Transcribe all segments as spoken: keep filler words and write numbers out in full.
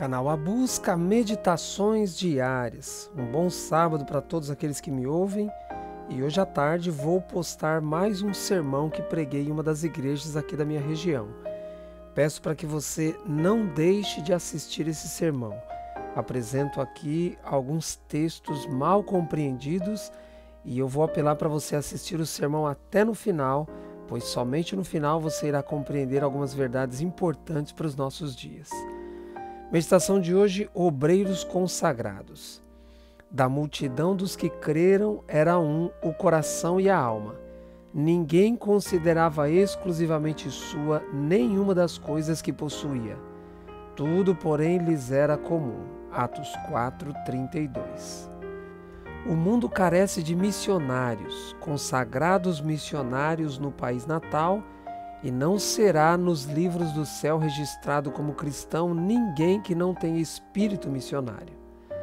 Canal A Busca, meditações diárias. Um bom sábado para todos aqueles que me ouvem. E hoje à tarde vou postar mais um sermão que preguei em uma das igrejas aqui da minha região. Peço para que você não deixe de assistir esse sermão. Apresento aqui alguns textos mal compreendidos e eu vou apelar para você assistir o sermão até no final, pois somente no final você irá compreender algumas verdades importantes para os nossos dias. Meditação de hoje, obreiros consagrados. Da multidão dos que creram era um o coração e a alma. Ninguém considerava exclusivamente sua nenhuma das coisas que possuía. Tudo, porém, lhes era comum. Atos quatro, trinta e dois. O mundo carece de missionários, consagrados missionários no país natal, e não será nos livros do céu registrado como cristão ninguém que não tenha espírito missionário.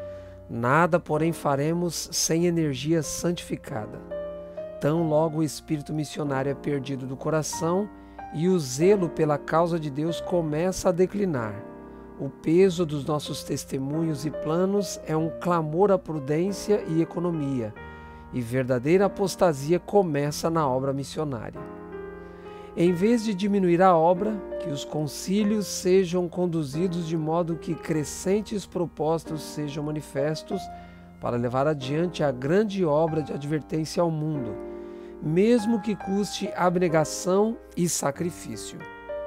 Nada, porém, faremos sem energia santificada. Tão logo o espírito missionário é perdido do coração e o zelo pela causa de Deus começa a declinar. O peso dos nossos testemunhos e planos é um clamor à prudência e economia, e verdadeira apostasia começa na obra missionária. Em vez de diminuir a obra, que os concílios sejam conduzidos de modo que crescentes propósitos sejam manifestos para levar adiante a grande obra de advertência ao mundo, mesmo que custe abnegação e sacrifício.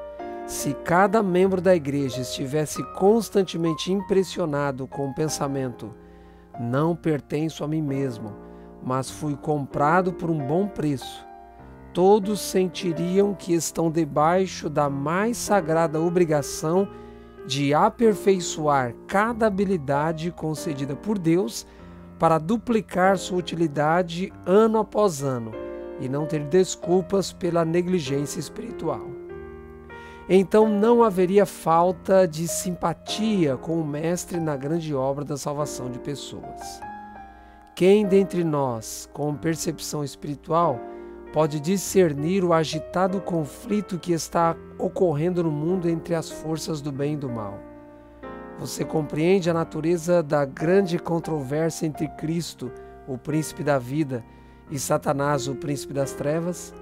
Se cada membro da igreja estivesse constantemente impressionado com o pensamento: não pertenço a mim mesmo, mas fui comprado por um bom preço, todos sentiriam que estão debaixo da mais sagrada obrigação de aperfeiçoar cada habilidade concedida por Deus para duplicar sua utilidade ano após ano e não ter desculpas pela negligência espiritual. Então não haveria falta de simpatia com o Mestre na grande obra da salvação de pessoas. Quem dentre nós, com percepção espiritual, pode discernir o agitado conflito que está ocorrendo no mundo entre as forças do bem e do mal? Você compreende a natureza da grande controvérsia entre Cristo, o príncipe da vida, e Satanás, o príncipe das trevas?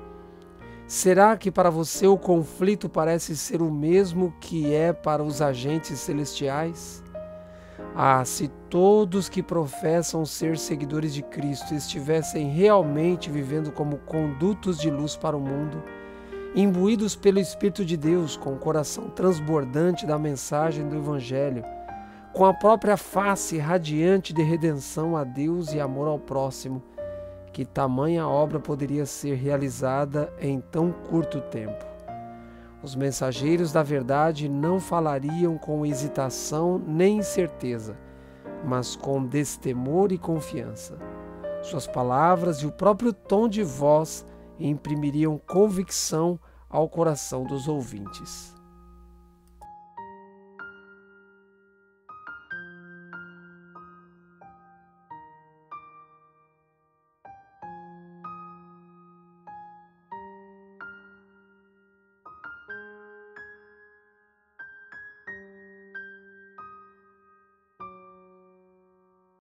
Será que para você o conflito parece ser o mesmo que é para os agentes celestiais? Ah, se todos que professam ser seguidores de Cristo estivessem realmente vivendo como condutos de luz para o mundo, imbuídos pelo Espírito de Deus, com o coração transbordante da mensagem do Evangelho, com a própria face radiante de redenção a Deus e amor ao próximo, que tamanha obra poderia ser realizada em tão curto tempo? Os mensageiros da verdade não falariam com hesitação nem incerteza, mas com destemor e confiança. Suas palavras e o próprio tom de voz imprimiriam convicção ao coração dos ouvintes.